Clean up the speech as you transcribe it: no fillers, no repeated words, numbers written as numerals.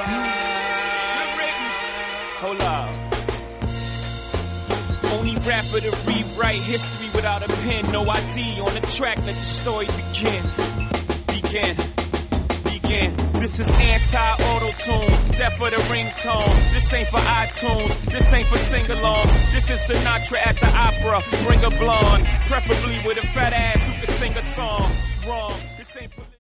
Hold up. Only rapper to rewrite history without a pen. No ID on the track, let the story begin. This is anti-auto-tune, death for the ringtone. This ain't for iTunes, this ain't for sing-alongs. This is Sinatra at the opera, bring a blonde. Preferably with a fat ass who can sing a song. Wrong, this ain't for